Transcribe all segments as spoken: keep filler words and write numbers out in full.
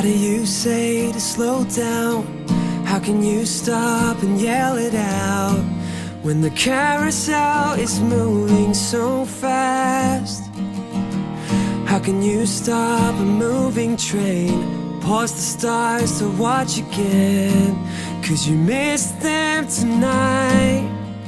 do you say to slow down? How can you stop and yell it out when the carousel is moving so fast? How can you stop a moving train? Pause the stars to watch again, 'cause you missed them tonight.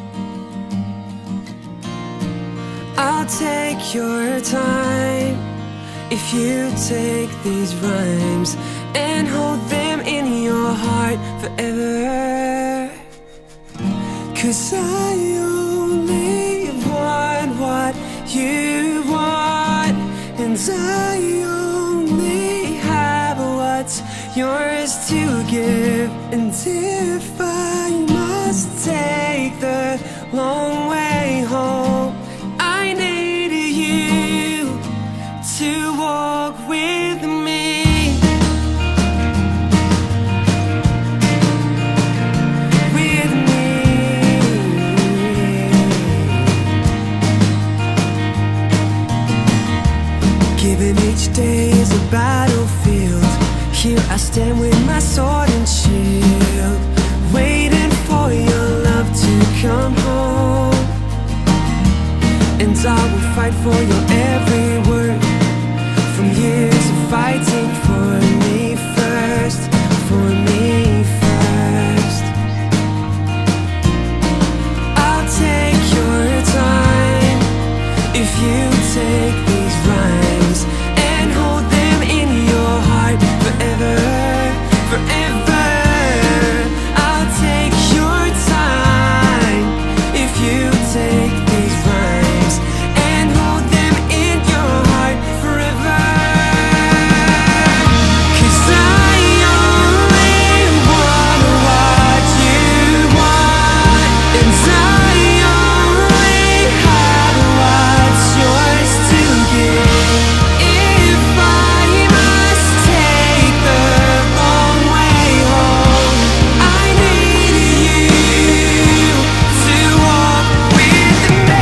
I'll take your time if you take these rhymes and hold them in your heart forever. 'Cause I only want what you want, and I only have what's yours to give. And if I must take the long way home, I need you to walk with me. With me. Given each day is a battlefield, here I stand with my sword and shield, waiting for your love to come home. And I will fight for your every word, from years of fighting for me first, for me first. I'll take your time if you take these rhymes and hold them in your heart forever, forever. I'll take your time if you take these rhymes and hold them in your heart forever. 'Cause I only want what you want, and I only have what's yours to give. If I must take the long way home, I need you to walk with me.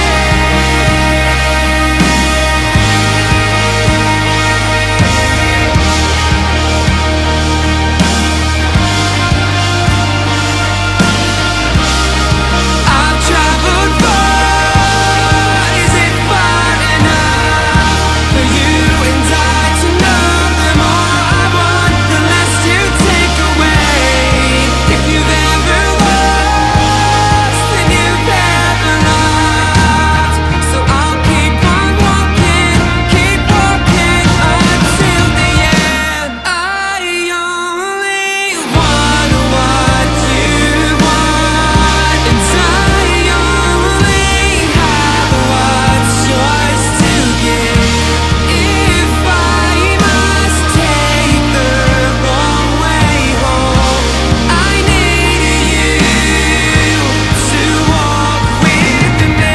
I've traveled far, is it far enough for you and I to know the more I want, the less you take away? If you've ever lost, then you've ever loved. So I'll keep on walking, keep walking until the end. I only want what you want, and I only have what's yours to give. If I must take the long way home, I need you to walk with me.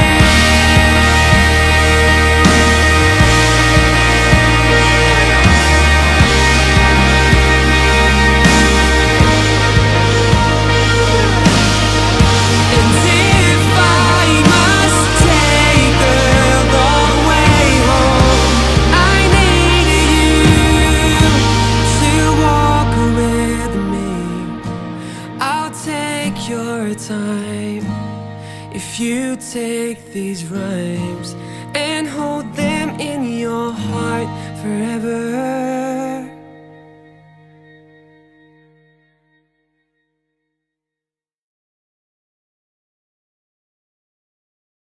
And if I must take the long way home, I need you to walk with me. I'll take your time if you take these rhymes and hold them in your heart forever.